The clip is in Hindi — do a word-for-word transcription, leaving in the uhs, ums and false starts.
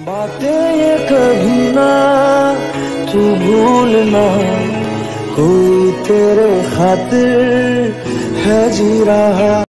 बातें ये कभी ना तू भूलना, कोई तेरे खातिर है जी रहा।